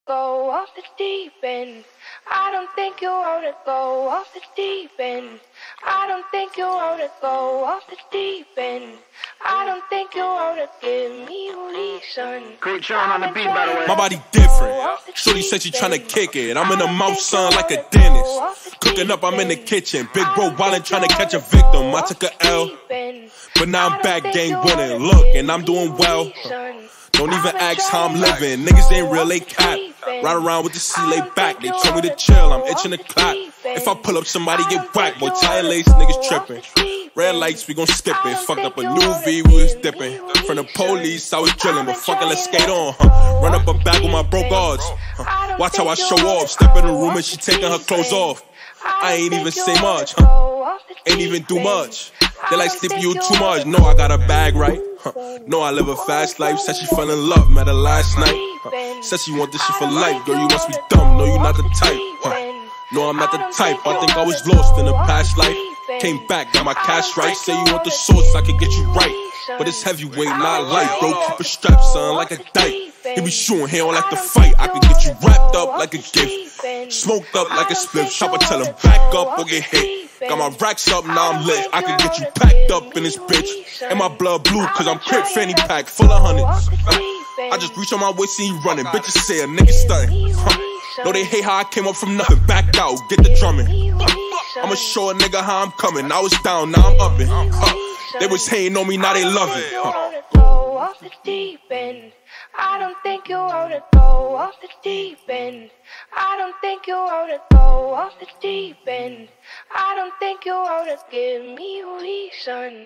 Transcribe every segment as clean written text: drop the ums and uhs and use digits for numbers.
Go off the deep end. I don't think you wanna go off the deep end. I don't think you wanna go off the deep end. I don't think you wanna give me a reason. Great John on the beat, by the way. My body different. Shorty said she tryna kick it. I'm in the mouth, son, like a dentist. Cooking up, I'm in the kitchen. Big bro wildin' tryna catch a victim. I took a L, but now I'm back game winning. Look, and I'm doing well. Don't even ask how I'm living. Niggas ain't real, they cap. Ride around with the C laid back. They told me to chill, I'm itching to clap. If I pull up, somebody get whacked. Boy, tire lace, niggas tripping. Red lights, we gon' skip it. Fucked up a new V, we was dipping. From the police, I was drilling, but fucking let's skate on, Run up a bag with my broke odds, Watch how I show off. Step in the room and she taking her clothes off. I ain't even say much, Ain't even do much. They like sleeping you too much. No, I got a bag right. No, I live a fast life. Said she fell in love, met her last night. Said she want this shit for life. Girl, you must be dumb. No, you not the type. No, I'm not the type. I think I was lost in a past life. Came back, got my cash right. Say you want the sauce, I can get you right. But it's heavyweight, not light, bro. Keep a strap, son, like a dyke. He be shooting, he don't like to fight. I can get you wrapped up like a gift, smoked up like a split. Chopper tell him back up or get hit. Got my racks up, now I'm lit. I can get you packed up in this bitch. And my blood blue, cause I'm crib fanny pack full of hundreds. I just reach on my waist and you running. Bitches say a nigga stuntin'. No, they hate how I came up from nothing. Back out, get the drumming. I'ma show a nigga how I'm coming. I was down, now I'm upping. They was hating on me, now they love it. Go off the deep end. I don't think you wanna go off the deep end. I don't think you wanna go off the deep end. I don't think you wanna give me a reason.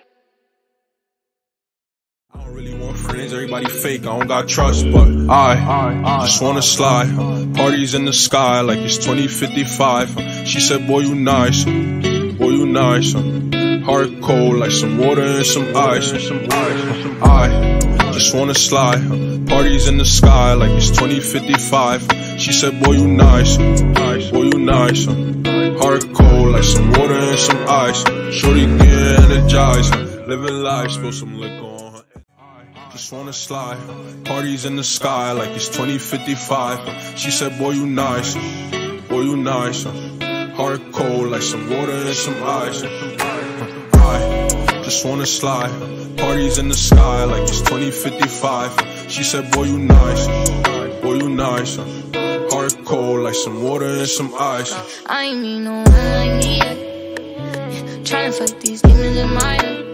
I don't really want friends, everybody fake, I don't got trust, but I just wanna slide. Parties in the sky like it's 2055. She said, boy, you nice, boy, you nice. Heart cold like some water and some ice. I just wanna slide. Parties in the sky like it's 2055. She said, boy, you nice, boy, you nice. Heart cold like some water and some ice. Shorty get energized, living life, spill some liquor on her. Just wanna slide. Parties in the sky like it's 2055. She said, boy, you nice, boy, you nice. Heart cold like some water and some ice. I just wanna slide. Parties in the sky like it's 2055. She said, boy, you nice, boy, you nice. Heart cold like some water and some ice. I ain't need no one like me. Tryna fuck these demons in my head.